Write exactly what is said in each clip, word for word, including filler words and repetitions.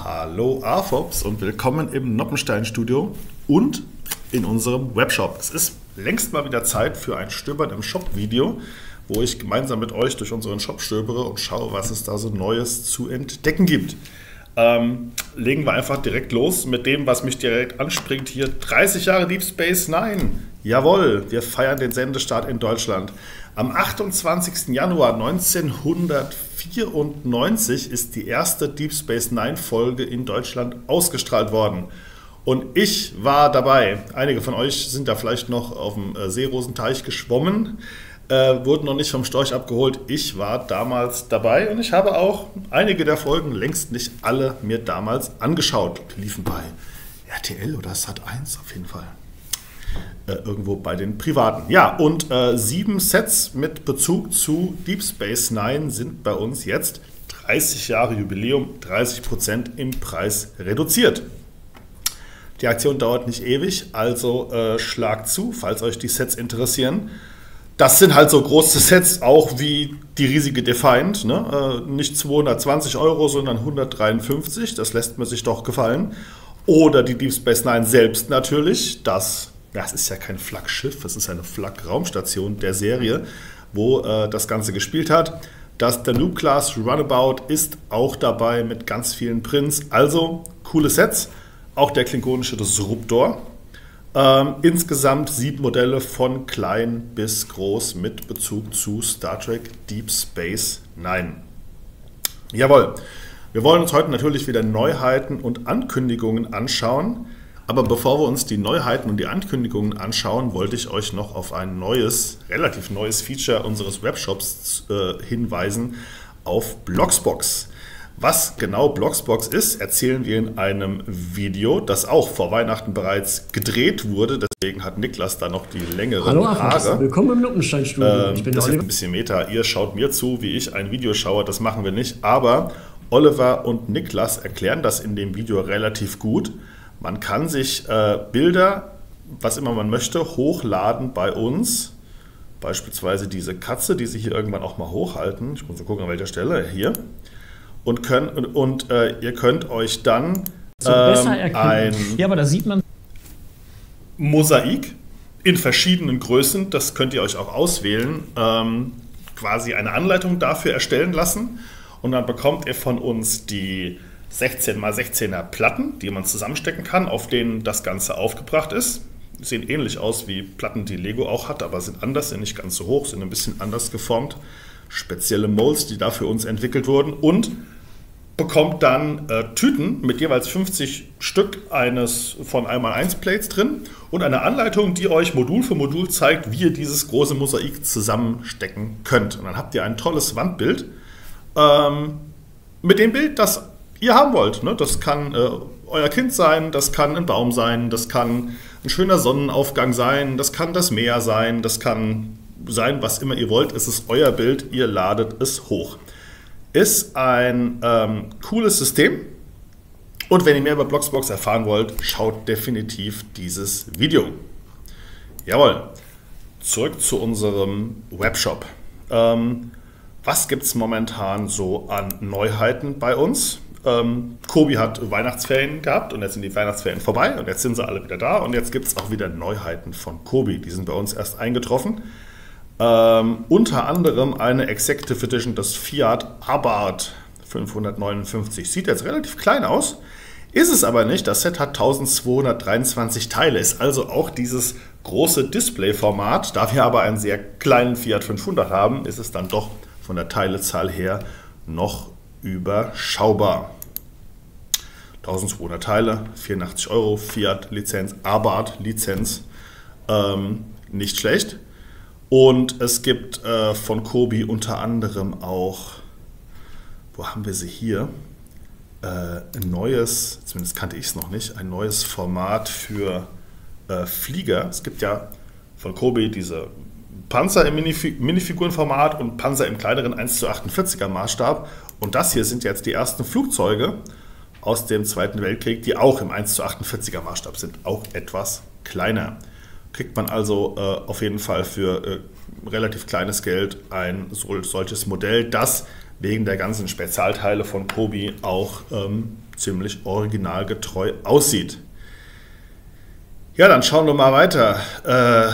Hallo A F O Ps und willkommen im Noppenstein-Studio und in unserem Webshop. Es ist längst mal wieder Zeit für ein Stöbern im Shop-Video, wo ich gemeinsam mit euch durch unseren Shop stöbere und schaue, was es da so Neues zu entdecken gibt. Ähm, legen wir einfach direkt los mit dem, was mich direkt anspringt hier. dreißig Jahre Deep Space Nine. Jawohl, wir feiern den Sendestart in Deutschland. Am achtundzwanzigsten Januar neunzehnhundertvierundneunzig ist die erste Deep Space Nine Folge in Deutschland ausgestrahlt worden. Und ich war dabei. Einige von euch sind da vielleicht noch auf dem Seerosenteich geschwommen, äh, wurden noch nicht vom Storch abgeholt. Ich war damals dabei und ich habe auch einige der Folgen, längst nicht alle, mir damals angeschaut. Die liefen bei R T L oder Sat eins auf jeden Fall. Äh, irgendwo bei den Privaten. Ja, und äh, sieben Sets mit Bezug zu Deep Space Nine sind bei uns jetzt dreißig Jahre Jubiläum, dreißig Prozent im Preis reduziert. Die Aktion dauert nicht ewig, also äh, schlagt zu, falls euch die Sets interessieren. Das sind halt so große Sets, auch wie die riesige Defiant. Ne? Äh, nicht zweihundertzwanzig Euro, sondern hundertdreiundfünfzig. Das lässt man sich doch gefallen. Oder die Deep Space Nine selbst natürlich. Das, das ist ja kein Flaggschiff, das ist eine Flak-Raumstation der Serie, wo äh, das Ganze gespielt hat. Das Danube-Class Runabout ist auch dabei mit ganz vielen Prints. Also coole Sets. Auch der klingonische Disruptor. Ähm, insgesamt sieben Modelle von klein bis groß mit Bezug zu Star Trek Deep Space Nine. Jawohl, wir wollen uns heute natürlich wieder Neuheiten und Ankündigungen anschauen. Aber bevor wir uns die Neuheiten und die Ankündigungen anschauen, wollte ich euch noch auf ein neues, relativ neues Feature unseres Webshops äh, hinweisen, auf Bloxbox. Was genau Bloxbox ist, erzählen wir in einem Video, das auch vor Weihnachten bereits gedreht wurde. Deswegen hat Niklas da noch die längeren Hallo, Haare. Willkommen im Noppenstein-Studio. Ähm, ich bin das der ist ein bisschen Meta. Ihr schaut mir zu, wie ich ein Video schaue. Das machen wir nicht. Aber Oliver und Niklas erklären das in dem Video relativ gut. Man kann sich äh, Bilder, was immer man möchte, hochladen bei uns. Beispielsweise diese Katze, die sie hier irgendwann auch mal hochhalten. Ich muss mal gucken, an welcher Stelle. Hier. Und, können, und, und äh, ihr könnt euch dann so ähm, ein ja, aber da sieht man Mosaik in verschiedenen Größen, das könnt ihr euch auch auswählen, ähm, quasi eine Anleitung dafür erstellen lassen. Und dann bekommt ihr von uns die sechzehn mal sechzehner Platten, die man zusammenstecken kann, auf denen das Ganze aufgebracht ist. Die sehen ähnlich aus wie Platten, die Lego auch hat, aber sind anders, sind nicht ganz so hoch, sind ein bisschen anders geformt. Spezielle Molds, die da für uns entwickelt wurden, und bekommt dann äh, Tüten mit jeweils fünfzig Stück eines von eins mal eins Plates drin und eine Anleitung, die euch Modul für Modul zeigt, wie ihr dieses große Mosaik zusammenstecken könnt. Und dann habt ihr ein tolles Wandbild ähm, mit dem Bild, das ihr haben wollt. Ne? Das kann äh, euer Kind sein, das kann ein Baum sein, das kann ein schöner Sonnenaufgang sein, das kann das Meer sein, das kann sein, was immer ihr wollt. Es ist euer Bild, ihr ladet es hoch. Ist ein ähm, cooles System, und wenn ihr mehr über Bloxbox erfahren wollt, schaut definitiv dieses Video. Jawohl, zurück zu unserem Webshop. Ähm, was gibt es momentan so an Neuheiten bei uns? Ähm, Kobi hat Weihnachtsferien gehabt und jetzt sind die Weihnachtsferien vorbei und jetzt sind sie alle wieder da und jetzt gibt es auch wieder Neuheiten von Kobi. Die sind bei uns erst eingetroffen. Ähm, unter anderem eine Executive Edition des Fiat Abarth fünfhundertneunundfünfzig. Sieht jetzt relativ klein aus, ist es aber nicht. Das Set hat eintausendzweihundertdreiundzwanzig Teile, ist also auch dieses große Display-Format. Da wir aber einen sehr kleinen Fiat fünfhundert haben, ist es dann doch von der Teilezahl her noch überschaubar. eintausendzweihundert Teile, vierundachtzig Euro, Fiat-Lizenz, Abarth-Lizenz, ähm, nicht schlecht. Und es gibt äh, von Kobi unter anderem auch, wo haben wir sie hier, äh, ein neues, zumindest kannte ich es noch nicht, ein neues Format für äh, Flieger. Es gibt ja von Kobi diese Panzer im Minif- Minifigurenformat und Panzer im kleineren eins zu achtundvierziger Maßstab. Und das hier sind jetzt die ersten Flugzeuge aus dem Zweiten Weltkrieg, die auch im eins zu achtundvierziger Maßstab sind, auch etwas kleiner. Kriegt man also äh, auf jeden Fall für äh, relativ kleines Geld ein so, solches Modell, das wegen der ganzen Spezialteile von Kobi auch ähm, ziemlich originalgetreu aussieht. Ja, dann schauen wir mal weiter. Äh,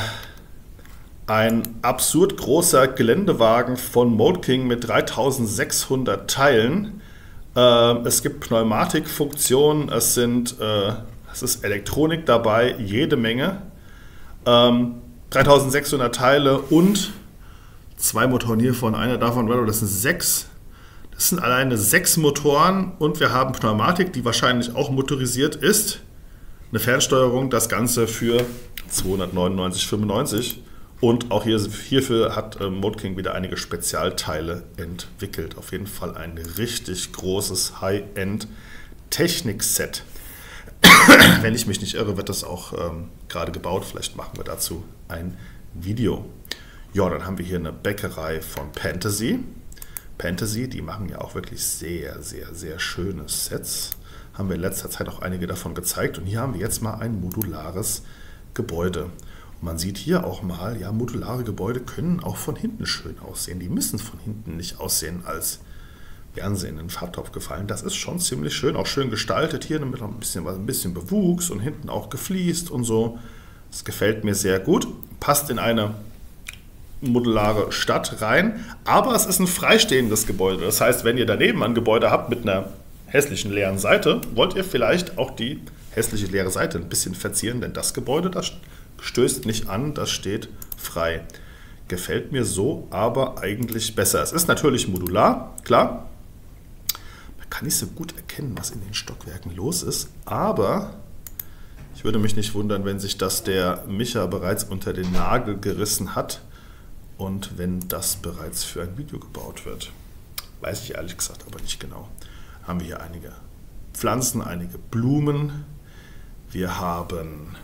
ein absurd großer Geländewagen von Mold King mit dreitausendsechshundert Teilen. Äh, es gibt Pneumatikfunktionen, es, sind, äh, es ist Elektronik dabei, jede Menge. Ähm, dreitausendsechshundert Teile und zwei Motoren hiervon, einer davon, das sind sechs. Das sind alleine sechs Motoren und wir haben Pneumatik, die wahrscheinlich auch motorisiert ist. Eine Fernsteuerung, das Ganze für zweihundertneunundneunzig Euro fünfundneunzig. Und auch hier, hierfür hat äh, Mold King wieder einige Spezialteile entwickelt. Auf jeden Fall ein richtig großes High-End-Technik-Set. Wenn ich mich nicht irre, wird das auch ähm, gerade gebaut. Vielleicht machen wir dazu ein Video. Ja, dann haben wir hier eine Bäckerei von Fantasy. Fantasy, die machen ja auch wirklich sehr, sehr, sehr schöne Sets. Haben wir in letzter Zeit auch einige davon gezeigt. Und hier haben wir jetzt mal ein modulares Gebäude. Und man sieht hier auch mal, ja, modulare Gebäude können auch von hinten schön aussehen. Die müssen von hinten nicht aussehen, als wären sie in den Farbtopf gefallen. Das ist schon ziemlich schön, auch schön gestaltet. Hier mit noch ein bisschen, ein bisschen Bewuchs und hinten auch gefliest und so. Das gefällt mir sehr gut. Passt in eine modulare Stadt rein, aber es ist ein freistehendes Gebäude. Das heißt, wenn ihr daneben ein Gebäude habt mit einer hässlichen leeren Seite, wollt ihr vielleicht auch die hässliche leere Seite ein bisschen verzieren, denn das Gebäude, das stößt nicht an, das steht frei. Gefällt mir so aber eigentlich besser. Es ist natürlich modular, klar. Man kann nicht so gut erkennen, was in den Stockwerken los ist, aber ich würde mich nicht wundern, wenn sich das der Micha bereits unter den Nagel gerissen hat. Und wenn das bereits für ein Video gebaut wird, weiß ich ehrlich gesagt aber nicht genau. Haben wir hier einige Pflanzen, einige Blumen. Wir haben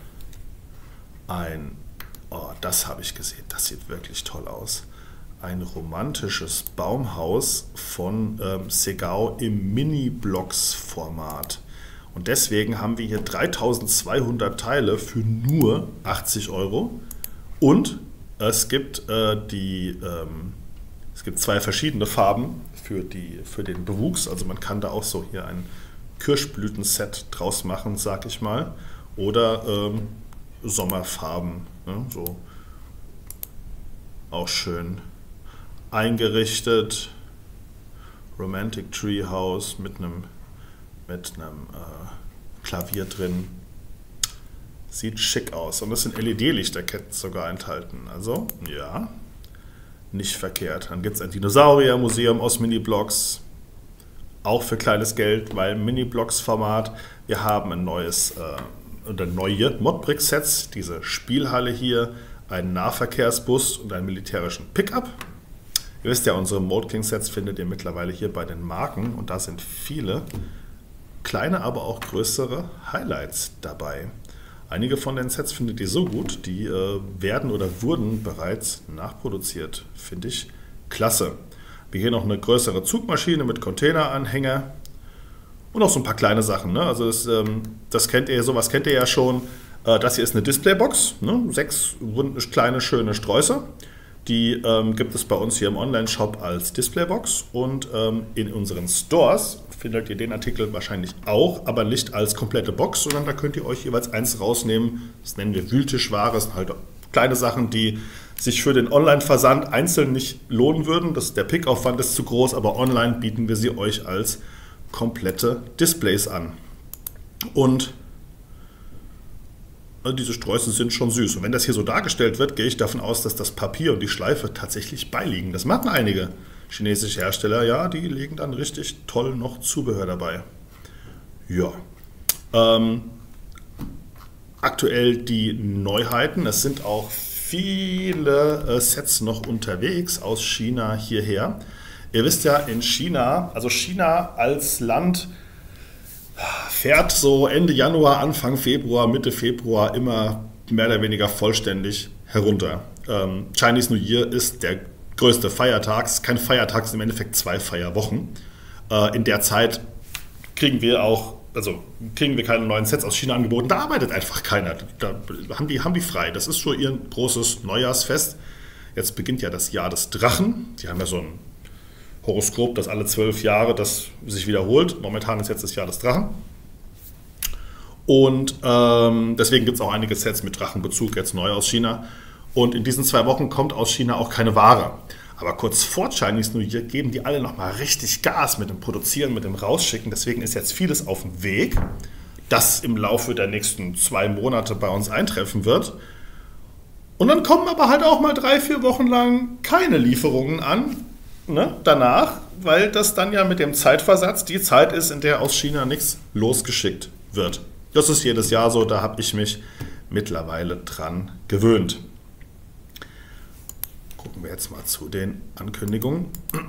ein, oh, das habe ich gesehen, das sieht wirklich toll aus. Ein romantisches Baumhaus von ähm, Segao im Mini-Blocks-Format. Und deswegen haben wir hier dreitausendzweihundert Teile für nur achtzig Euro. Und Es gibt, äh, die, ähm, es gibt zwei verschiedene Farben für, die, für den Bewuchs. Also man kann da auch so hier ein Kirschblütenset draus machen, sag ich mal. Oder ähm, Sommerfarben. Ne? So auch schön eingerichtet. Romantic Treehouse mit einem, mit einem äh, Klavier drin. Sieht schick aus. Und es sind L E D-Lichterketten sogar enthalten. Also, ja, nicht verkehrt. Dann gibt es ein Dinosaurier-Museum aus Mini-Blocks. Auch für kleines Geld, weil Mini-Blocks-Format. Wir haben ein neues, äh, oder neue Modbrick-Sets. Diese Spielhalle hier, einen Nahverkehrsbus und einen militärischen Pickup. Ihr wisst ja, unsere Mold King-Sets findet ihr mittlerweile hier bei den Marken. Und da sind viele kleine, aber auch größere Highlights dabei. Einige von den Sets findet ihr so gut, die äh, werden oder wurden bereits nachproduziert. Finde ich klasse. Wir hier noch eine größere Zugmaschine mit Containeranhänger und noch so ein paar kleine Sachen. Ne? Also das, ähm, das kennt ihr, sowas kennt ihr ja schon. Äh, das hier ist eine Displaybox, ne? Sechs kleine schöne Sträuße. Die ähm, gibt es bei uns hier im Online-Shop als Displaybox und ähm, in unseren Stores findet ihr den Artikel wahrscheinlich auch, aber nicht als komplette Box, sondern da könnt ihr euch jeweils eins rausnehmen. Das nennen wir Wühltischware, das sind halt kleine Sachen, die sich für den Online-Versand einzeln nicht lohnen würden. Das, der Pickaufwand ist zu groß, aber online bieten wir sie euch als komplette Displays an. Und diese Sträuße sind schon süß. Und wenn das hier so dargestellt wird, gehe ich davon aus, dass das Papier und die Schleife tatsächlich beiliegen. Das machen einige chinesische Hersteller, ja, die legen dann richtig toll noch Zubehör dabei. Ja. Ähm, aktuell die Neuheiten. Es sind auch viele äh, Sets noch unterwegs aus China hierher. Ihr wisst ja, in China, also China als Land fährt so Ende Januar, Anfang Februar, Mitte Februar immer mehr oder weniger vollständig herunter. Ähm, Chinese New Year ist der größte Feiertag. Es ist kein Feiertag, es sind im Endeffekt zwei Feierwochen. Äh, in der Zeit kriegen wir auch, also kriegen wir keine neuen Sets aus China angeboten. Da arbeitet einfach keiner. Da haben die, haben die frei. Das ist so ihr großes Neujahrsfest. Jetzt beginnt ja das Jahr des Drachen. Die haben ja so ein Horoskop, das alle zwölf Jahre das sich wiederholt. Momentan ist jetzt das Jahr des Drachen. Und ähm, deswegen gibt es auch einige Sets mit Drachenbezug jetzt neu aus China. Und in diesen zwei Wochen kommt aus China auch keine Ware. Aber kurz vor Chinese New Year geben die alle nochmal richtig Gas mit dem Produzieren, mit dem Rausschicken. Deswegen ist jetzt vieles auf dem Weg, das im Laufe der nächsten zwei Monate bei uns eintreffen wird. Und dann kommen aber halt auch mal drei, vier Wochen lang keine Lieferungen an, ne, danach, weil das dann ja mit dem Zeitversatz die Zeit ist, in der aus China nichts losgeschickt wird. Das ist jedes Jahr so, da habe ich mich mittlerweile dran gewöhnt. Gucken wir jetzt mal zu den Ankündigungen.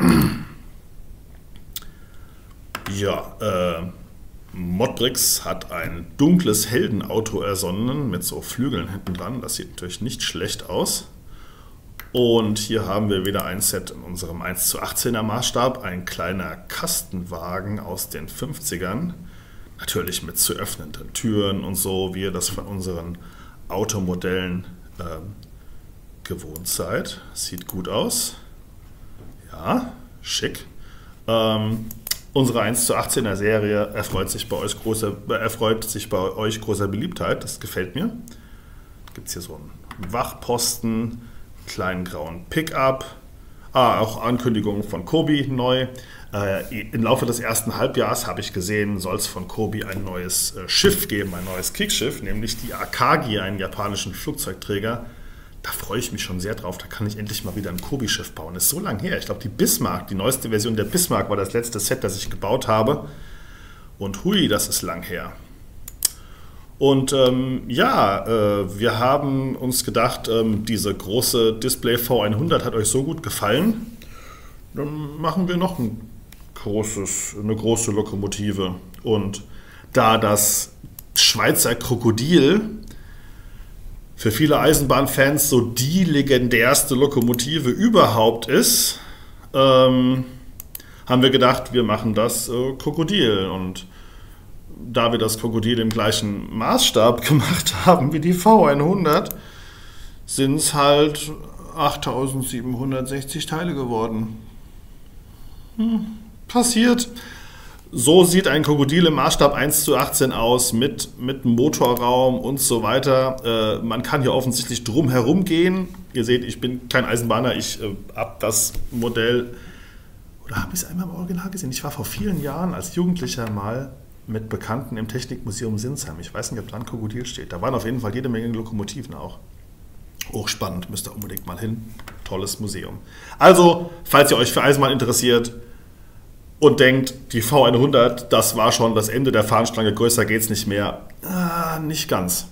Ja, äh, Modbrix hat ein dunkles Heldenauto ersonnen mit so Flügeln hinten dran. Das sieht natürlich nicht schlecht aus. Und hier haben wir wieder ein Set in unserem eins zu achtzehner Maßstab. Ein kleiner Kastenwagen aus den fünfzigern. Natürlich mit zu öffnenden Türen und so, wie ihr das von unseren Automodellen äh, gewohnt seid. Sieht gut aus. Ja, schick. Ähm, unsere eins zu achtzehner Serie erfreut sich bei euch großer, erfreut sich bei euch großer Beliebtheit. Das gefällt mir. Gibt es hier so einen Wachposten, kleinen grauen Pickup. Ah, auch Ankündigungen von Kobi neu. Äh, Im Laufe des ersten Halbjahres habe ich gesehen, soll es von Kobi ein neues äh, Schiff geben, ein neues Kriegsschiff, nämlich die Akagi, einen japanischen Flugzeugträger. Da freue ich mich schon sehr drauf. Da kann ich endlich mal wieder ein Kobi-Schiff bauen. Das ist so lang her. Ich glaube, die Bismarck, die neueste Version der Bismarck war das letzte Set, das ich gebaut habe. Und hui, das ist lang her. Und ähm, ja, äh, wir haben uns gedacht, ähm, diese große Display V hundert hat euch so gut gefallen. Dann machen wir noch ein großes, eine große Lokomotive. Und da das Schweizer Krokodil für viele Eisenbahnfans so die legendärste Lokomotive überhaupt ist, ähm, haben wir gedacht, wir machen das äh, Krokodil. Und da wir das Krokodil im gleichen Maßstab gemacht haben wie die V hundert, sind es halt achttausendsiebenhundertsechzig Teile geworden. Hm, passiert. So sieht ein Krokodil im Maßstab eins zu achtzehn aus, mit, mit Motorraum und so weiter. Äh, man kann hier offensichtlich drum herum gehen. Ihr seht, ich bin kein Eisenbahner, ich äh, habe das Modell, oder habe ich es einmal im Original gesehen? Ich war vor vielen Jahren als Jugendlicher mal mit Bekannten im Technikmuseum Sinsheim. Ich weiß nicht, ob da ein Krokodil steht. Da waren auf jeden Fall jede Menge Lokomotiven auch. Hochspannend, müsst ihr unbedingt mal hin. Tolles Museum. Also, falls ihr euch für Eisenbahn interessiert und denkt, die V hundert, das war schon das Ende der Fahnenstange, größer geht's nicht mehr. Ah, nicht ganz.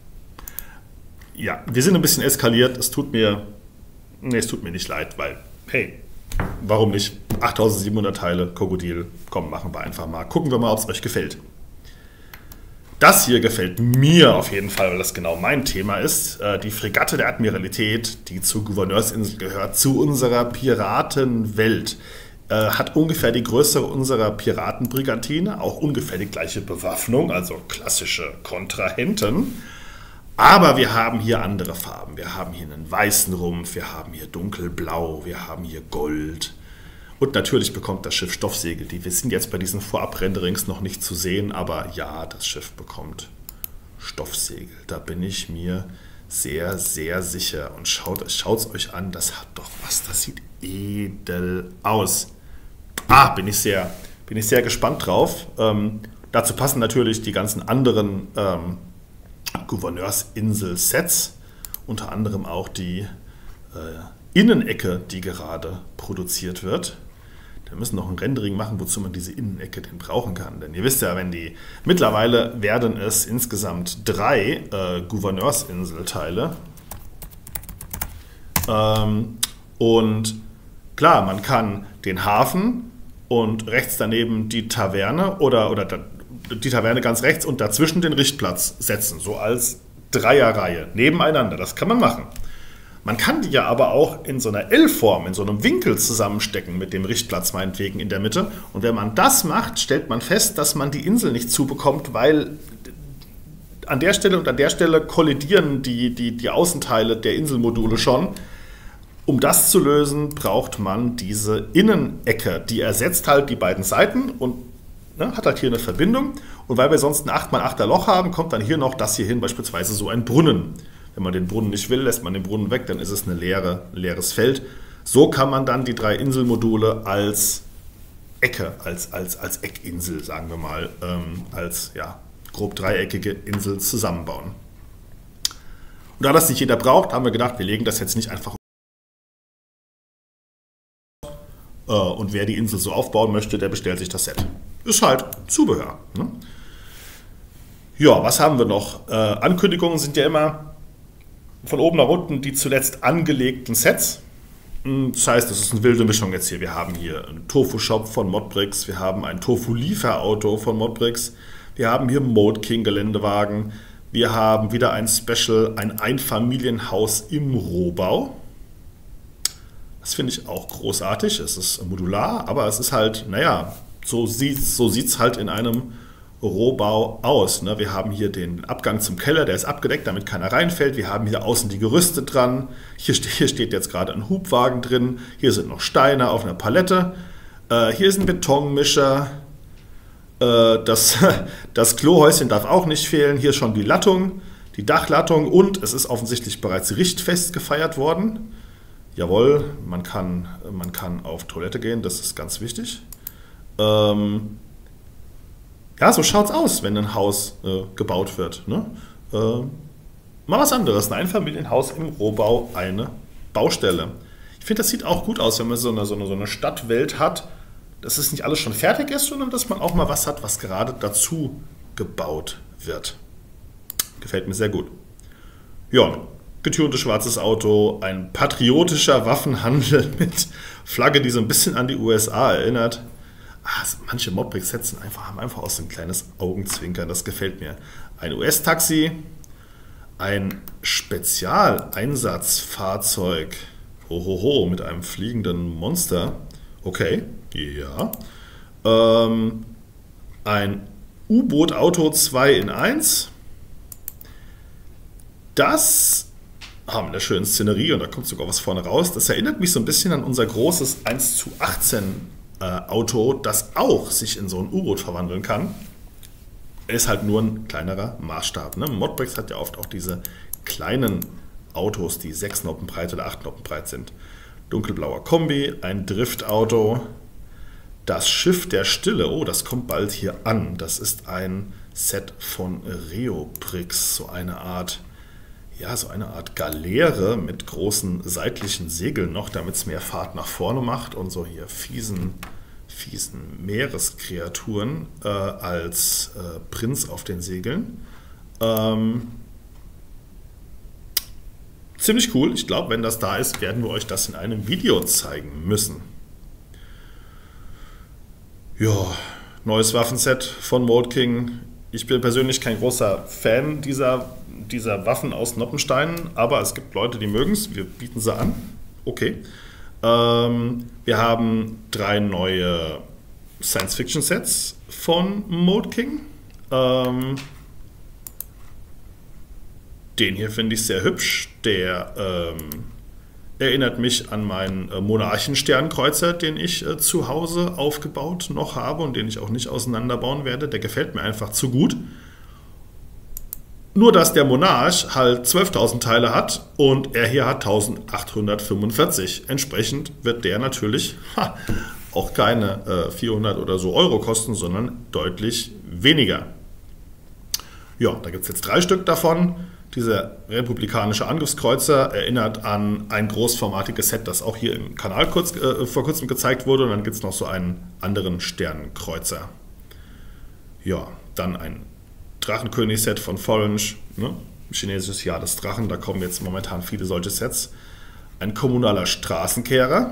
Ja, wir sind ein bisschen eskaliert. Es tut mir, nee, es tut mir nicht leid, weil, hey, warum nicht? achttausendsiebenhundert Teile, Krokodil. Komm, machen wir einfach mal. Gucken wir mal, ob es euch gefällt. Das hier gefällt mir auf jeden Fall, weil das genau mein Thema ist. Die Fregatte der Admiralität, die zur Gouverneursinsel gehört, zu unserer Piratenwelt, hat ungefähr die Größe unserer Piratenbrigantine, auch ungefähr die gleiche Bewaffnung, also klassische Kontrahenten. Aber wir haben hier andere Farben. Wir haben hier einen weißen Rumpf, wir haben hier dunkelblau, wir haben hier Gold. Und natürlich bekommt das Schiff Stoffsegel. Die sind jetzt bei diesen Vorab-Renderings noch nicht zu sehen, aber ja, das Schiff bekommt Stoffsegel. Da bin ich mir sehr, sehr sicher. Und schaut es euch an, das hat doch was, das sieht edel aus. Ah, bin ich sehr, bin ich sehr gespannt drauf. Ähm, dazu passen natürlich die ganzen anderen ähm, Gouverneursinsel-Sets, unter anderem auch die äh, Innenecke, die gerade produziert wird. Wir müssen noch ein Rendering machen, wozu man diese Innenecke denn brauchen kann. Denn ihr wisst ja, wenn die mittlerweile werden es insgesamt drei äh, Gouverneursinselteile. Ähm, und klar, man kann den Hafen und rechts daneben die Taverne oder, oder die Taverne ganz rechts und dazwischen den Richtplatz setzen, so als Dreierreihe nebeneinander. Das kann man machen. Man kann die ja aber auch in so einer L-Form, in so einem Winkel zusammenstecken mit dem Richtplatz meinetwegen in der Mitte. Und wenn man das macht, stellt man fest, dass man die Insel nicht zubekommt, weil an der Stelle und an der Stelle kollidieren die, die, die Außenteile der Inselmodule schon. Um das zu lösen, braucht man diese Innenecke. Die ersetzt halt die beiden Seiten und ne, hat halt hier eine Verbindung. Und weil wir sonst ein acht mal achter Loch haben, kommt dann hier noch das hier hin, beispielsweise so ein Brunnen. Wenn man den Brunnen nicht will, lässt man den Brunnen weg, dann ist es eine leere, ein leeres Feld. So kann man dann die drei Inselmodule als Ecke, als, als, als Eckinsel, sagen wir mal, ähm, als ja, grob dreieckige Insel zusammenbauen. Und da das nicht jeder braucht, haben wir gedacht, wir legen das jetzt nicht einfach. Und wer die Insel so aufbauen möchte, der bestellt sich das Set. Ist halt Zubehör. Ne? Ja, was haben wir noch? Äh, Ankündigungen sind ja immer von oben nach unten die zuletzt angelegten Sets. Das heißt, das ist eine wilde Mischung jetzt hier. Wir haben hier einen Tofu-Shop von Modbricks, wir haben ein Tofu-Lieferauto von Modbricks, wir haben hier Mode King Geländewagen, wir haben wieder ein Special, ein Einfamilienhaus im Rohbau. Das finde ich auch großartig. Es ist modular, aber es ist halt, naja, so sieht es so sieht's halt in einem Rohbau aus. Ne? Wir haben hier den Abgang zum Keller, der ist abgedeckt, damit keiner reinfällt. Wir haben hier außen die Gerüste dran. Hier, ste hier steht jetzt gerade ein Hubwagen drin. Hier sind noch Steine auf einer Palette. Äh, hier ist ein Betonmischer. Äh, das, das Klohäuschen darf auch nicht fehlen. Hier schon die Lattung, die Dachlattung und es ist offensichtlich bereits richtfest gefeiert worden. Jawohl, man kann, man kann auf Toilette gehen, das ist ganz wichtig. Ähm, ja, so schaut es aus, wenn ein Haus äh, gebaut wird. Ne? Äh, mal was anderes, ein Einfamilienhaus im Rohbau, eine Baustelle. Ich finde, das sieht auch gut aus, wenn man so eine, so eine, so eine Stadtwelt hat, dass es nicht alles schon fertig ist, sondern dass man auch mal was hat, was gerade dazu gebaut wird. Gefällt mir sehr gut. Ja, getuntes schwarzes Auto, ein patriotischer Waffenhandel mit Flagge, die so ein bisschen an die U S A erinnert. Ah, manche Modbricks-Sets einfach, haben einfach auch so ein kleines Augenzwinkern, das gefällt mir. Ein U S-Taxi, ein Spezialeinsatzfahrzeug, hohoho, mit einem fliegenden Monster. Okay, ja. Ähm, ein U-Boot-Auto zwei in eins. Das haben wir eine schöne Szenerie und da kommt sogar was vorne raus. Das erinnert mich so ein bisschen an unser großes eins zu achtzehn äh, Auto, das auch sich in so ein U-Boot verwandeln kann. Ist halt nur ein kleinerer Maßstab. Ne? Modbricks hat ja oft auch diese kleinen Autos, die sechs Noppen breit oder acht Noppen breit sind. Dunkelblauer Kombi, ein Driftauto. Das Schiff der Stille, oh, das kommt bald hier an. Das ist ein Set von Reobricks, so eine Art, ja, so eine Art Galeere mit großen seitlichen Segeln noch, damit es mehr Fahrt nach vorne macht und so hier fiesen, fiesen Meereskreaturen äh, als äh, Prinz auf den Segeln. Ähm, ziemlich cool. Ich glaube, wenn das da ist, werden wir euch das in einem Video zeigen müssen. Ja, neues Waffenset von Mode King. Ich bin persönlich kein großer Fan dieser, dieser Waffen aus Noppensteinen, aber es gibt Leute, die mögen es. Wir bieten sie an. Okay. Ähm, wir haben drei neue Science-Fiction-Sets von Mode King. Ähm, den hier finde ich sehr hübsch. Der ähm, erinnert mich an meinen äh, Monarchen-Sternkreuzer, den ich äh, zu Hause aufgebaut noch habe und den ich auch nicht auseinanderbauen werde. Der gefällt mir einfach zu gut. Nur, dass der Monarch halt zwölftausend Teile hat und er hier hat eintausendachthundertfünfundvierzig. Entsprechend wird der natürlich ha, auch keine äh, vierhundert oder so Euro kosten, sondern deutlich weniger. Ja, da gibt es jetzt drei Stück davon. Dieser republikanische Angriffskreuzer erinnert an ein großformatiges Set, das auch hier im Kanal kurz, äh, vor kurzem gezeigt wurde. Und dann gibt es noch so einen anderen Sternenkreuzer. Ja, dann ein Drachenkönig-Set von Forange, ne? Chinesisches Jahr des Drachen, da kommen jetzt momentan viele solche Sets. Ein kommunaler Straßenkehrer.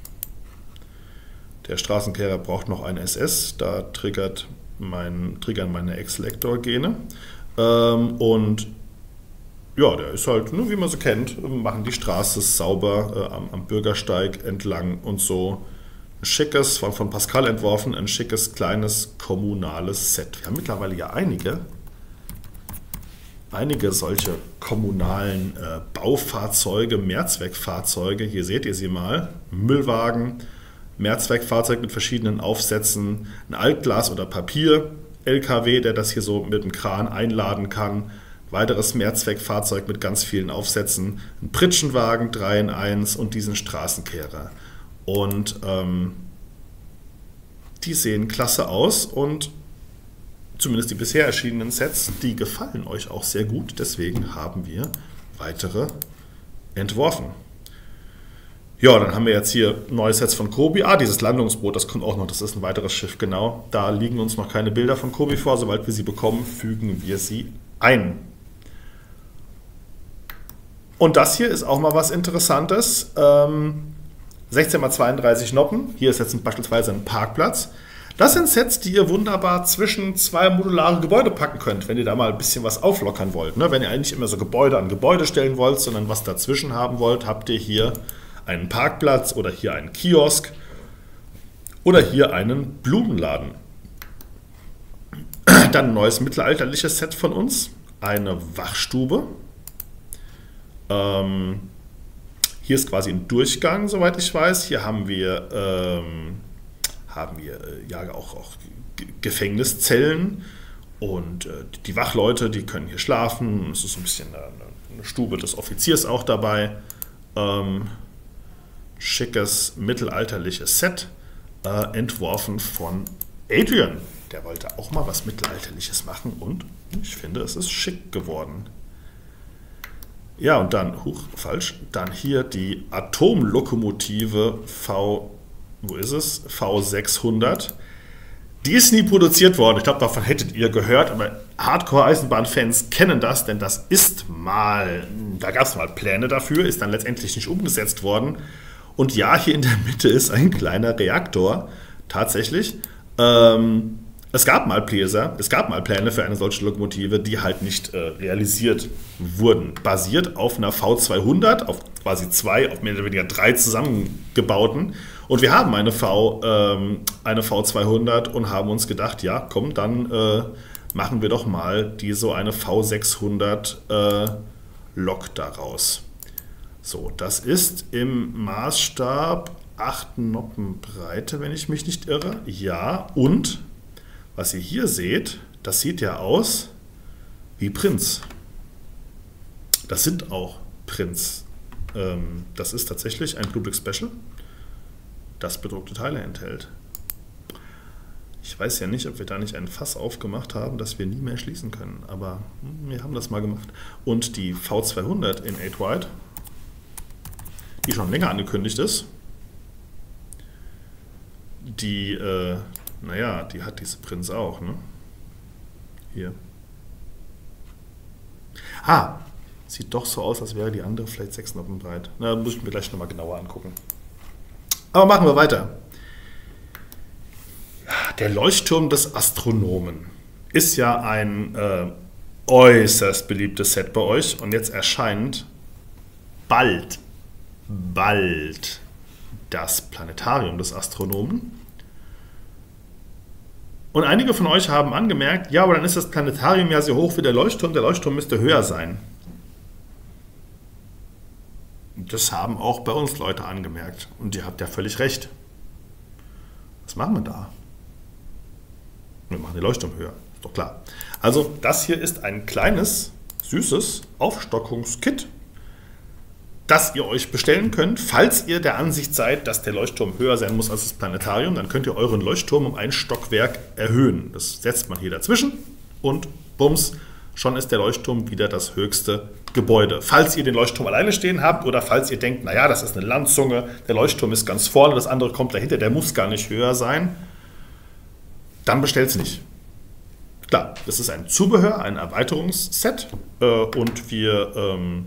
Der Straßenkehrer braucht noch ein S S, da triggert mein, triggern meine X-Lector-Gene. Ähm, und ja, der ist halt, ne, wie man so kennt, machen die Straße sauber äh, am, am Bürgersteig entlang und so. Ein schickes, von, von Pascal entworfen, ein schickes, kleines, kommunales Set. Wir haben mittlerweile ja einige. einige solche kommunalen äh, Baufahrzeuge, Mehrzweckfahrzeuge. Hier seht ihr sie mal. Müllwagen, Mehrzweckfahrzeug mit verschiedenen Aufsätzen, ein Altglas oder Papier, L K W, der das hier so mit dem Kran einladen kann, weiteres Mehrzweckfahrzeug mit ganz vielen Aufsätzen, ein Pritschenwagen drei in eins und diesen Straßenkehrer. Und ähm, die sehen klasse aus und zumindest die bisher erschienenen Sets, die gefallen euch auch sehr gut. Deswegen haben wir weitere entworfen. Ja, dann haben wir jetzt hier neue Sets von Kobi. Ah, dieses Landungsboot, das kommt auch noch. Das ist ein weiteres Schiff, genau. Da liegen uns noch keine Bilder von Kobi vor. Sobald wir sie bekommen, fügen wir sie ein. Und das hier ist auch mal was Interessantes. Ähm, sechzehn mal zweiunddreißig Noppen. Hier ist jetzt beispielsweise ein Parkplatz. Das sind Sets, die ihr wunderbar zwischen zwei modulare Gebäude packen könnt, wenn ihr da mal ein bisschen was auflockern wollt. Ne? Wenn ihr eigentlich immer so Gebäude an Gebäude stellen wollt, sondern was dazwischen haben wollt, habt ihr hier einen Parkplatz oder hier einen Kiosk oder hier einen Blumenladen. Dann ein neues mittelalterliches Set von uns, eine Wachstube. Ähm, hier ist quasi ein Durchgang, soweit ich weiß. Hier haben wir, ähm, haben wir äh, ja auch, auch Gefängniszellen und äh, die Wachleute, die können hier schlafen. Es ist ein bisschen eine, eine Stube des Offiziers auch dabei. Ähm, schickes mittelalterliches Set, äh, entworfen von Adrian. Der wollte auch mal was Mittelalterliches machen und ich finde, es ist schick geworden. Ja, und dann, huch, falsch, dann hier die Atomlokomotive V, wo ist es? V sechshundert. Die ist nie produziert worden. Ich glaube, davon hättet ihr gehört, aber Hardcore-Eisenbahn-Fans kennen das, denn das ist mal, da gab es mal Pläne dafür, ist dann letztendlich nicht umgesetzt worden. Und ja, hier in der Mitte ist ein kleiner Reaktor, tatsächlich. Ähm, es gab mal Pläne, es gab mal Pläne für eine solche Lokomotive, die halt nicht äh, realisiert wurden. Basiert auf einer V zweihundert, auf quasi zwei, auf mehr oder weniger drei zusammengebauten. Und wir haben eine, v, ähm, eine V zweihundert und haben uns gedacht, ja komm, dann äh, machen wir doch mal die so eine V sechshundert äh, Lok daraus. So, das ist im Maßstab acht Noppen Breite, wenn ich mich nicht irre. Ja, und was ihr hier seht, das sieht ja aus wie Prinz. Das sind auch Prinz. Ähm, das ist tatsächlich ein Bluebrick Special, das bedruckte Teile enthält. Ich weiß ja nicht, ob wir da nicht ein Fass aufgemacht haben, das wir nie mehr schließen können, aber wir haben das mal gemacht. Und die V zweihundert in acht White, die schon länger angekündigt ist, die, äh, naja, die hat diese Prinz auch, ne? Hier. Ah, sieht doch so aus, als wäre die andere vielleicht sechs Noppen breit. Na, muss ich mir gleich nochmal genauer angucken. Aber machen wir weiter. Der Leuchtturm des Astronomen ist ja ein äh, äußerst beliebtes Set bei euch und jetzt erscheint bald, bald das Planetarium des Astronomen. Und einige von euch haben angemerkt, ja, aber dann ist das Planetarium ja so hoch wie der Leuchtturm, der Leuchtturm müsste höher sein. Das haben auch bei uns Leute angemerkt. Und ihr habt ja völlig recht. Was machen wir da? Wir machen den Leuchtturm höher. Ist doch klar. Also das hier ist ein kleines, süßes Aufstockungskit, das ihr euch bestellen könnt, falls ihr der Ansicht seid, dass der Leuchtturm höher sein muss als das Planetarium. Dann könnt ihr euren Leuchtturm um ein Stockwerk erhöhen. Das setzt man hier dazwischen und bums, schon ist der Leuchtturm wieder das höchste Gebäude. Falls ihr den Leuchtturm alleine stehen habt oder falls ihr denkt, naja, das ist eine Landzunge, der Leuchtturm ist ganz vorne, das andere kommt dahinter, der muss gar nicht höher sein, dann bestellt es nicht. Klar, das ist ein Zubehör, ein Erweiterungsset äh, und wir, ähm,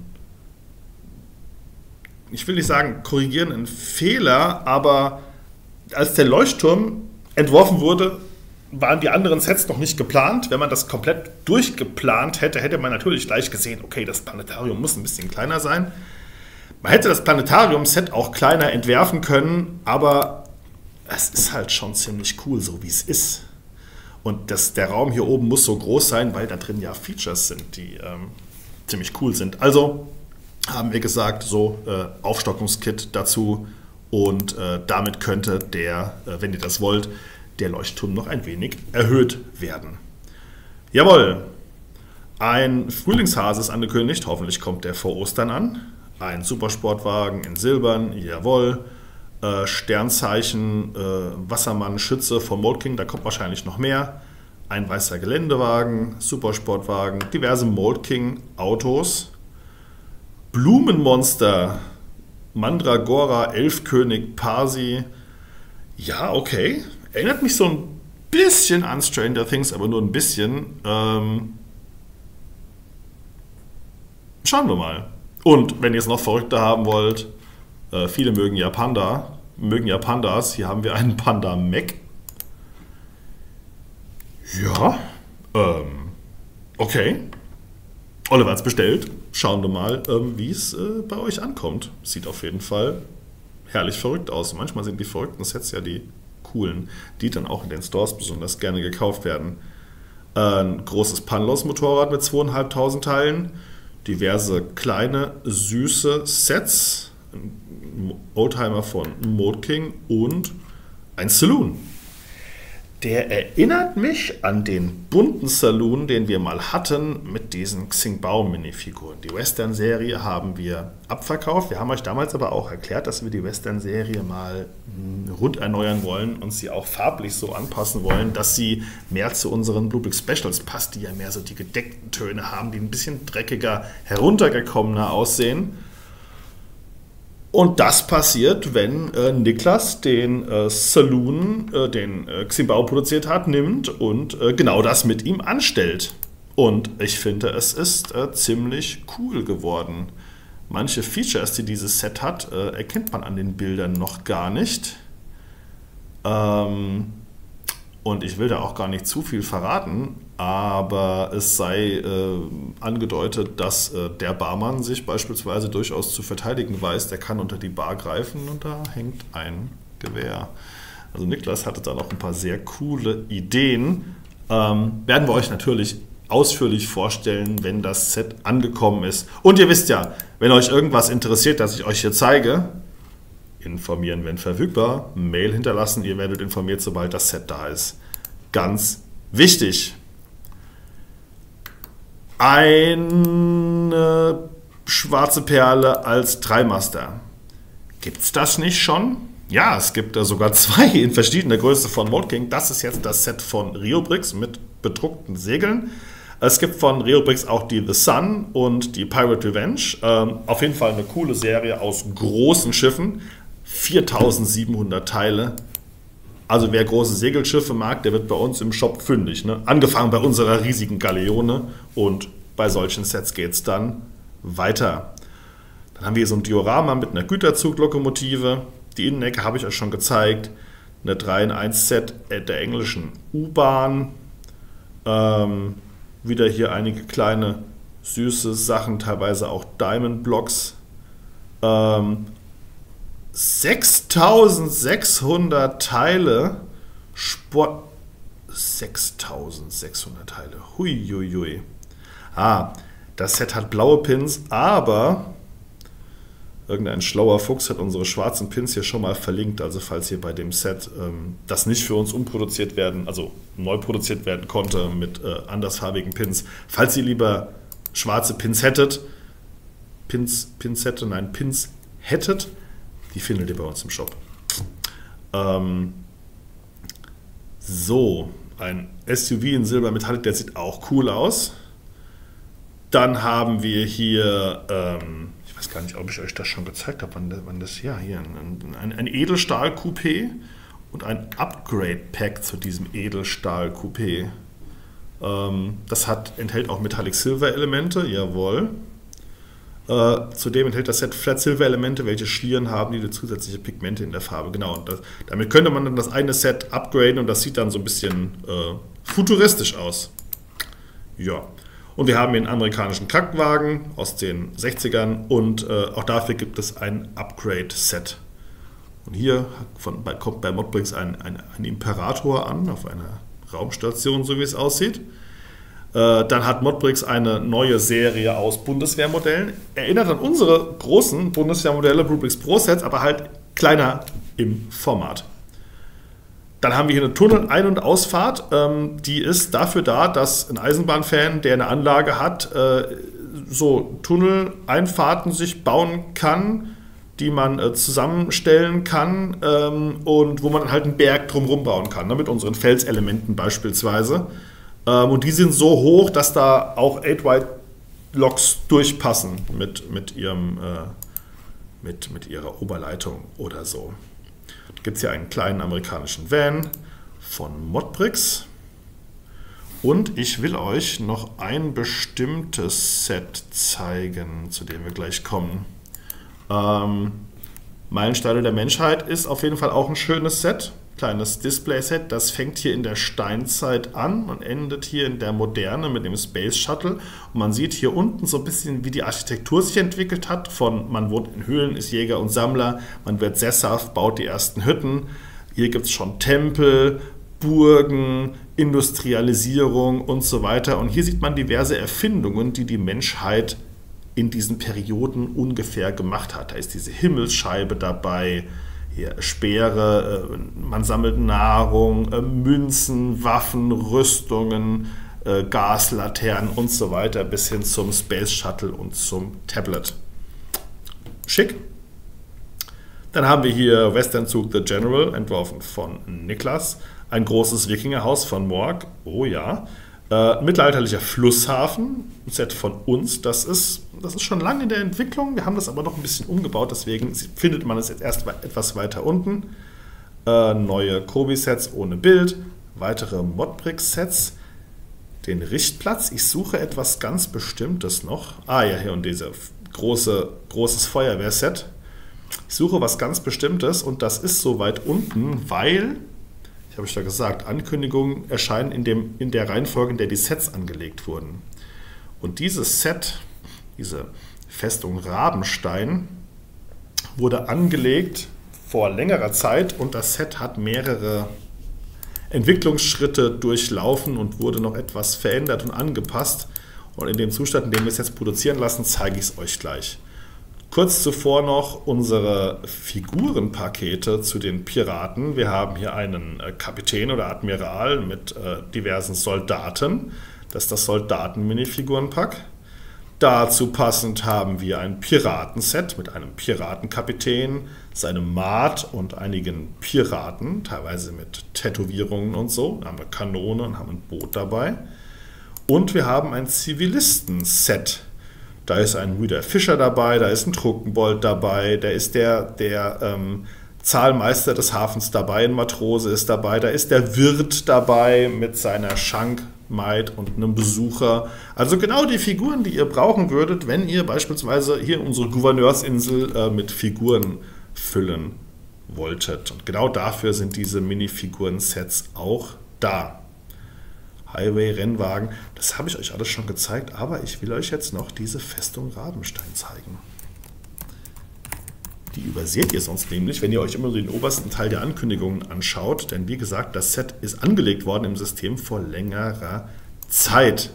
ich will nicht sagen, korrigieren einen Fehler, aber als der Leuchtturm entworfen wurde, waren die anderen Sets noch nicht geplant. Wenn man das komplett durchgeplant hätte, hätte man natürlich gleich gesehen, okay, das Planetarium muss ein bisschen kleiner sein. Man hätte das Planetarium-Set auch kleiner entwerfen können, aber es ist halt schon ziemlich cool, so wie es ist. Und das, der Raum hier oben muss so groß sein, weil da drin ja Features sind, die ähm, ziemlich cool sind. Also haben wir gesagt, so äh, Aufstockungskit dazu und äh, damit könnte der, äh, wenn ihr das wollt, der Leuchtturm noch ein wenig erhöht werden. Jawohl, ein Frühlingshase ist angekündigt, hoffentlich kommt der vor Ostern an. Ein Supersportwagen in Silbern, jawohl. Äh, Sternzeichen, äh, Wassermann, Schütze vom Mold King, da kommt wahrscheinlich noch mehr. Ein weißer Geländewagen, Supersportwagen, diverse Mold King Autos. Blumenmonster, Mandragora, Elfkönig, Parsi. Ja, okay. Erinnert mich so ein bisschen an Stranger Things, aber nur ein bisschen. Ähm Schauen wir mal. Und wenn ihr es noch verrückter haben wollt, äh, viele mögen ja Panda, mögen ja Pandas. Hier haben wir einen Panda Mech. Ja, ähm, okay. Oliver hat es bestellt. Schauen wir mal, ähm, wie es äh, bei euch ankommt. Sieht auf jeden Fall herrlich verrückt aus. Manchmal sind die verrückten Sets ja die coolen, die dann auch in den Stores besonders gerne gekauft werden. Ein großes Panlos-Motorrad mit zweitausendfünfhundert Teilen. Diverse kleine, süße Sets. Ein Oldtimer von Mold King und ein Saloon. Der erinnert mich an den bunten Saloon, den wir mal hatten mit diesen Xing-Bao-Minifiguren. Die Western-Serie haben wir abverkauft. Wir haben euch damals aber auch erklärt, dass wir die Western-Serie mal rund erneuern wollen und sie auch farblich so anpassen wollen, dass sie mehr zu unseren Bluebrick Specials passt, die ja mehr so die gedeckten Töne haben, die ein bisschen dreckiger, heruntergekommener aussehen. Und das passiert, wenn äh, Niklas den äh, Saloon, äh, den äh, Xing-Bao produziert hat, nimmt und äh, genau das mit ihm anstellt. Und ich finde, es ist äh, ziemlich cool geworden. Manche Features, die dieses Set hat, äh, erkennt man an den Bildern noch gar nicht. Ähm, und ich will da auch gar nicht zu viel verraten, aber es sei äh, angedeutet, dass äh, der Barmann sich beispielsweise durchaus zu verteidigen weiß. Der kann unter die Bar greifen und da hängt ein Gewehr. Also Niklas hatte da noch ein paar sehr coole Ideen. Ähm, werden wir euch natürlich ausführlich vorstellen, wenn das Set angekommen ist. Und ihr wisst ja, wenn euch irgendwas interessiert, das ich euch hier zeige, informieren, wenn verfügbar, Mail hinterlassen, ihr werdet informiert, sobald das Set da ist. Ganz wichtig. Eine schwarze Perle als Dreimaster. Gibt es das nicht schon? Ja, es gibt da sogar zwei in verschiedener Größe von Mold King. Das ist jetzt das Set von Riobrix mit bedruckten Segeln. Es gibt von Riobrix auch die The Sun und die Pirate Revenge. Ähm, auf jeden Fall eine coole Serie aus großen Schiffen. viertausendsiebenhundert Teile. Also wer große Segelschiffe mag, der wird bei uns im Shop fündig. Ne? Angefangen bei unserer riesigen Galeone und bei solchen Sets geht es dann weiter. Dann haben wir hier so ein Diorama mit einer Güterzuglokomotive. Die Innenecke habe ich euch schon gezeigt. Eine drei in eins Set der englischen U-Bahn. Ähm, wieder hier einige kleine süße Sachen, teilweise auch Diamond Blocks. Ähm, sechstausendsechshundert Teile, Sport, sechstausendsechshundert Teile, huiuiui. Ah, das Set hat blaue Pins, aber irgendein schlauer Fuchs hat unsere schwarzen Pins hier schon mal verlinkt, also falls hier bei dem Set ähm, das nicht für uns umproduziert werden, also neu produziert werden konnte mit äh, andersfarbigen Pins, falls ihr lieber schwarze Pins hättet, Pins, Pinzette, nein, Pins hättet, die findet ihr bei uns im Shop. Ähm, so, ein S U V in Silber Metallic, der sieht auch cool aus. Dann haben wir hier, ähm, ich weiß gar nicht, ob ich euch das schon gezeigt habe, wann das, wann das ja, hier, ein, ein, ein Edelstahl-Coupé und ein Upgrade-Pack zu diesem Edelstahl-Coupé. Ähm, das hat, enthält auch Metallic-Silver-Elemente, jawohl. Äh, zudem enthält das Set Flat-Silver-Elemente, welche Schlieren haben, die zusätzliche Pigmente in der Farbe. Genau, und das, damit könnte man dann das eine Set upgraden und das sieht dann so ein bisschen äh, futuristisch aus. Ja. Und wir haben hier einen amerikanischen Krankenwagen aus den sechzigern und äh, auch dafür gibt es ein Upgrade-Set. Und hier von, bei, kommt bei Modbrix ein, ein, ein Imperator an, auf einer Raumstation, so wie es aussieht. Äh, dann hat Modbricks eine neue Serie aus Bundeswehrmodellen. Erinnert an unsere großen Bundeswehrmodelle, Brutbricks Pro Sets, aber halt kleiner im Format. Dann haben wir hier eine Tunnel-Ein- und Ausfahrt. Ähm, die ist dafür da, dass ein Eisenbahnfan, der eine Anlage hat, äh, so Tunneleinfahrten sich bauen kann, die man äh, zusammenstellen kann ähm, und wo man dann halt einen Berg drumherum bauen kann, ne, mit unseren Felselementen beispielsweise. Ähm, und die sind so hoch, dass da auch acht-Wide-Loks durchpassen mit, mit, ihrem, äh, mit, mit ihrer Oberleitung oder so. Gibt es hier einen kleinen amerikanischen Van von Modbricks. Und ich will euch noch ein bestimmtes Set zeigen, zu dem wir gleich kommen. Ähm, Meilensteine der Menschheit ist auf jeden Fall auch ein schönes Set. Kleines Display-Set. Das fängt hier in der Steinzeit an und endet hier in der Moderne mit dem Space Shuttle. Und man sieht hier unten so ein bisschen, wie die Architektur sich entwickelt hat. Von man wohnt in Höhlen, ist Jäger und Sammler, man wird sesshaft, baut die ersten Hütten. Hier gibt es schon Tempel, Burgen, Industrialisierung und so weiter. Und hier sieht man diverse Erfindungen, die die Menschheit in diesen Perioden ungefähr gemacht hat. Da ist diese Himmelsscheibe dabei, hier Speere, man sammelt Nahrung, Münzen, Waffen, Rüstungen, Gaslaternen und so weiter, bis hin zum Space Shuttle und zum Tablet. Schick. Dann haben wir hier Westernzug The General, entworfen von Niklas. Ein großes Wikingerhaus von Morg, oh ja. Äh, mittelalterlicher Flusshafen, ein Set von uns, das ist, das ist schon lange in der Entwicklung, wir haben das aber noch ein bisschen umgebaut, deswegen findet man es jetzt erst etwas weiter unten. Äh, neue Kobi-Sets ohne Bild, weitere Modbricks-Sets, den Richtplatz, ich suche etwas ganz Bestimmtes noch. Ah ja, hier und diese große, großes Feuerwehrset. Ich suche was ganz Bestimmtes und das ist so weit unten, weil... Ich habe euch da gesagt, Ankündigungen erscheinen in, dem, in der Reihenfolge, in der die Sets angelegt wurden. Und dieses Set, diese Festung Rabenstein, wurde angelegt vor längerer Zeit und das Set hat mehrere Entwicklungsschritte durchlaufen und wurde noch etwas verändert und angepasst. Und in dem Zustand, in dem wir es jetzt produzieren lassen, zeige ich es euch gleich. Kurz zuvor noch unsere Figurenpakete zu den Piraten. Wir haben hier einen Kapitän oder Admiral mit äh, diversen Soldaten. Das ist das Soldaten-Minifigurenpack. Dazu passend haben wir ein Piratenset mit einem Piratenkapitän, seinem Maat und einigen Piraten, teilweise mit Tätowierungen und so. Da haben wir Kanone und haben ein Boot dabei. Und wir haben ein Zivilisten-Set. Da ist ein Rüder Fischer dabei, da ist ein Trunkenbold dabei, da ist der, der ähm, Zahlmeister des Hafens dabei, ein Matrose ist dabei, da ist der Wirt dabei mit seiner Schankmaid und einem Besucher. Also genau die Figuren, die ihr brauchen würdet, wenn ihr beispielsweise hier unsere Gouverneursinsel äh, mit Figuren füllen wolltet. Und genau dafür sind diese Minifiguren-Sets auch da. Highway-Rennwagen, das habe ich euch alles schon gezeigt, aber ich will euch jetzt noch diese Festung Rabenstein zeigen. Die überseht ihr sonst nämlich, wenn ihr euch immer den obersten Teil der Ankündigungen anschaut, denn wie gesagt, das Set ist angelegt worden im System vor längerer Zeit.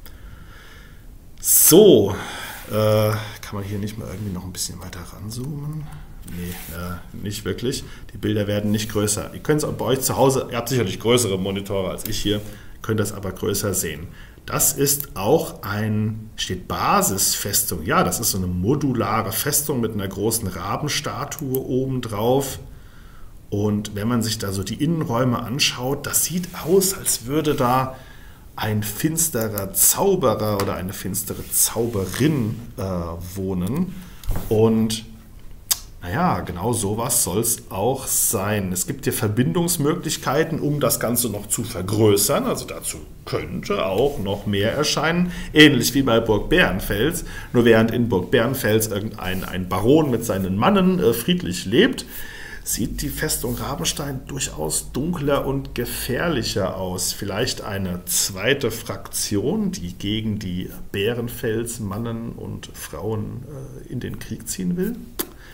So, äh, kann man hier nicht mal irgendwie noch ein bisschen weiter ranzoomen? Nee, äh, nicht wirklich. Die Bilder werden nicht größer. Ihr könnt es auch bei euch zu Hause, ihr habt sicherlich größere Monitore als ich hier, könnt das aber größer sehen. Das ist auch ein, steht Basisfestung. Ja, das ist so eine modulare Festung mit einer großen Rabenstatue obendrauf. Und wenn man sich da so die Innenräume anschaut, das sieht aus, als würde da ein finsterer Zauberer oder eine finstere Zauberin äh, wohnen. Und naja, genau sowas soll es auch sein. Es gibt hier Verbindungsmöglichkeiten, um das Ganze noch zu vergrößern. Also dazu könnte auch noch mehr erscheinen. Ähnlich wie bei Burg Bärenfels. Nur während in Burg Bärenfels irgendein ein Baron mit seinen Mannen äh, friedlich lebt, sieht die Festung Rabenstein durchaus dunkler und gefährlicher aus. Vielleicht eine zweite Fraktion, die gegen die Bärenfels Mannen und Frauen äh, in den Krieg ziehen will.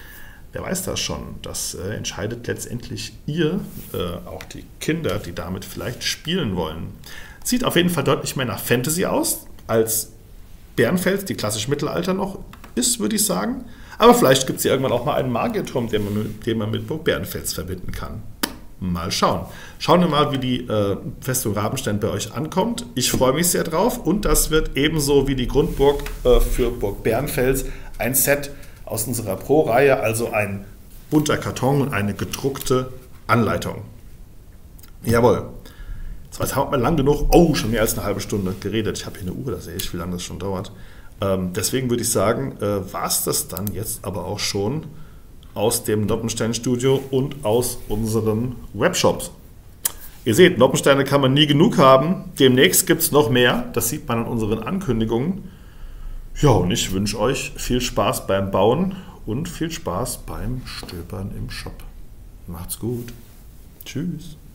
wer weiß das schon? Das äh, entscheidet letztendlich ihr, äh, auch die Kinder, die damit vielleicht spielen wollen. Sieht auf jeden Fall deutlich mehr nach Fantasy aus, als Bärenfels, die klassisch Mittelalter noch ist, würde ich sagen. Aber vielleicht gibt es ja irgendwann auch mal einen Magierturm, den man, den man mit Burg Bärenfels verbinden kann. Mal schauen. Schauen wir mal, wie die äh, Festung Rabenstein bei euch ankommt. Ich freue mich sehr drauf und das wird ebenso wie die Grundburg äh, für Burg Bärenfels ein Set aus unserer Pro-Reihe, also ein bunter Karton und eine gedruckte Anleitung. Jawohl. Jetzt haben wir lang genug, oh, schon mehr als eine halbe Stunde geredet. Ich habe hier eine Uhr, da sehe ich, wie lange das schon dauert. Ähm, deswegen würde ich sagen, äh, war es das dann jetzt aber auch schon aus dem Noppenstein-Studio und aus unseren Webshops. Ihr seht, Noppensteine kann man nie genug haben. Demnächst gibt es noch mehr. Das sieht man an unseren Ankündigungen. Ja, und ich wünsche euch viel Spaß beim Bauen und viel Spaß beim Stöbern im Shop. Macht's gut. Tschüss.